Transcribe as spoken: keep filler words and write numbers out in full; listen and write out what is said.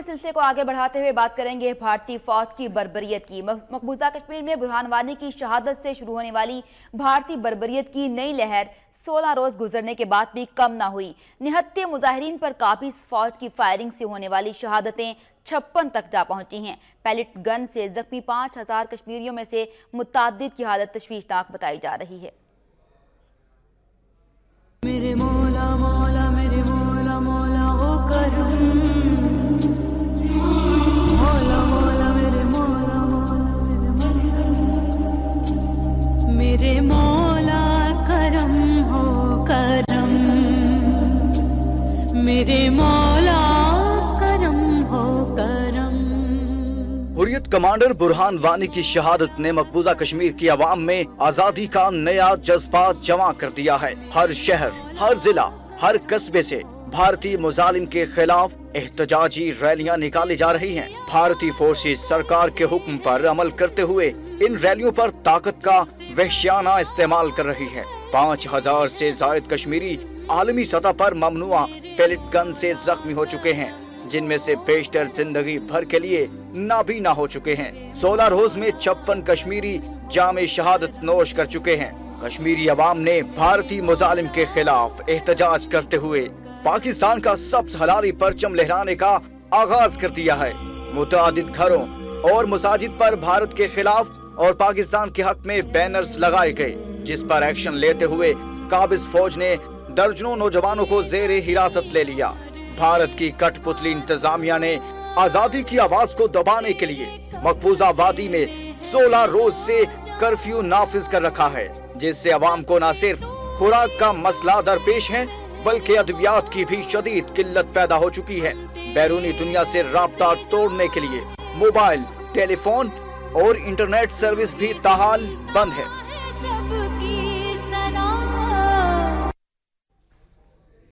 के सिलसिले को आगे बढ़ाते हुए बात करेंगे भारतीय फौज की बर्बरियत की। मकबूजा कश्मीर में बुरहान वानी की शहादत से शुरू होने वाली भारतीय बर्बरियत की नई लहर सोलह रोज गुजरने के बाद भी कम ना हुई। निहत्थे मुजाहिरीन पर काबिज फौज की फायरिंग से होने वाली शहादतें छप्पन तक जा पहुंची हैं। पैलेट गन से जख्मी पाँच हजार कश्मीरियों में से मुताद्दिद की हालत तशवीशनाक बताई जा रही है। मेरे मौला मौला मेरे मौला मौला वो करम, मौला मौला मेरे मौला मौला मेरे मौला करम हो करम, मेरे मौला करम हो करम। हुर्रियत कमांडर बुरहान वानी की शहादत ने मकबूजा कश्मीर की आवाम में आजादी का नया जज्बा जमा कर दिया है। हर शहर, हर जिला, हर कस्बे से भारतीय मुजालिम के खिलाफ एहतजाजी रैलियां निकाली जा रही हैं। भारतीय फोर्सेस सरकार के हुक्म पर अमल करते हुए इन रैलियों पर ताकत का वहशियाना इस्तेमाल कर रही है। पाँच हजार से जायद कश्मीरी आलमी सतह पर ममनुआ पैलेट गन से जख्मी हो चुके हैं, जिनमें से बेशतर जिंदगी भर के लिए नाबीना हो चुके हैं। सोलह रोज में छप्पन कश्मीरी जामे शहादत नोश कर चुके हैं। कश्मीरी अवाम ने भारतीय मुजालिम के खिलाफ एहतजाज करते हुए पाकिस्तान का सब्ज हलाली परचम लहराने का आगाज कर दिया है। मुतादिद घरों और मसाजिद पर भारत के खिलाफ और पाकिस्तान के हक में बैनर्स लगाए गए, जिस पर एक्शन लेते हुए काबिज फौज ने दर्जनों नौजवानों को जेरे हिरासत ले लिया। भारत की कठपुतली इंतजामिया ने आजादी की आवाज को दबाने के लिए मकबूजा वादी में सोलह रोज से कर्फ्यू नाफिज कर रखा है, जिससे अवाम को न सिर्फ खुराक का मसला दरपेश है बल्कि अद्वियात की भी शदीद किल्लत पैदा हो चुकी है। बैरूनी दुनिया से राब्ता तोड़ने के लिए मोबाइल, टेलीफोन और इंटरनेट सर्विस भी ताहाल बंद है।